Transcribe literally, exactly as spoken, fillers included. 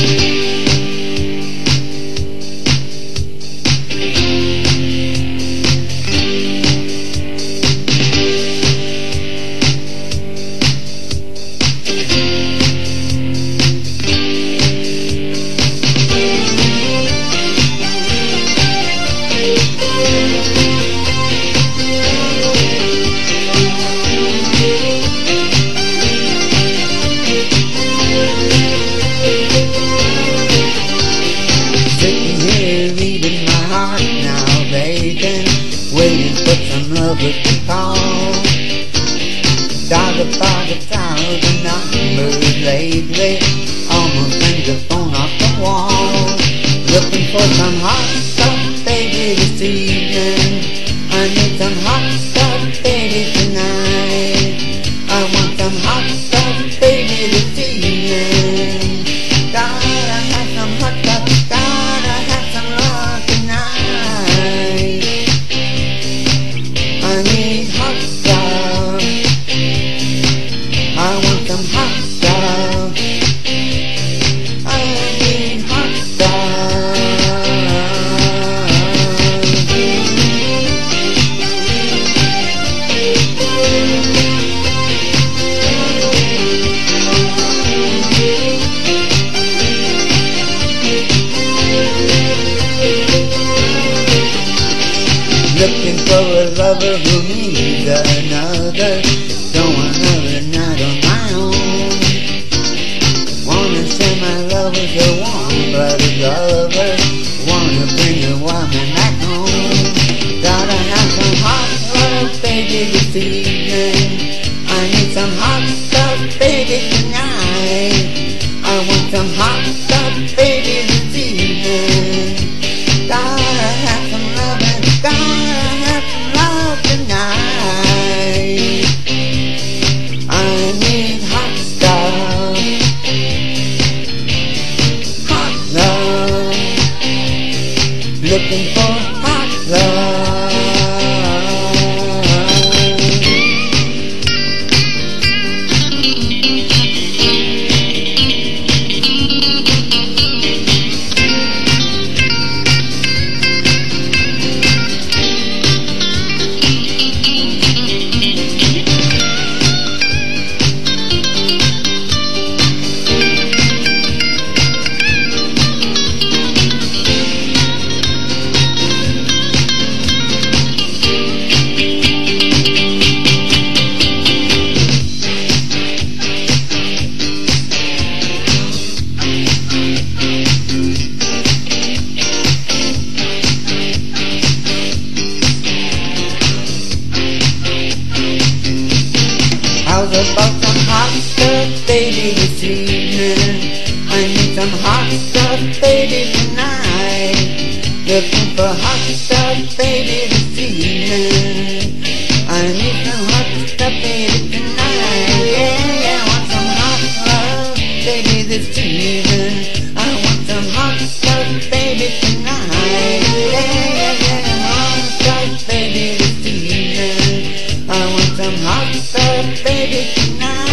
Waiting for some lovers to call. Dialed about a thousand numbers lately, almost hang the phone off the wall. Looking for some hot stuff, baby, this evening. I need some hot stuff, baby, tonight. I want some hot stuff, baby, this evening. Gotta have some hot stuff, gotta have some love tonight. I need hot stuff. I want some hot stuff. I need hot stuff. Looking for a lover who needs another. Don't want another night on my own. Wanna share my love with a warm-blooded lover. Wanna bring a woman back home. Gotta have some hot love, baby, this evening. I need some hot stuff, baby, tonight. I want some hot stuff, baby, this evening. Gotta have some loving, gotta have some love tonight. I need hot stuff, hot love. Looking for hot love. How's about some hot stuff, baby, this evening? I need some hot stuff, baby, tonight. Looking for hot stuff, baby, this evening. I need some hot stuff, baby, tonight. Yeah, yeah, I want some hot love, baby, this evening. I want some hot stuff, baby, tonight. Yeah, yeah, yeah, hot stuff, baby, this evening. I want some hot stuff, baby, tonight.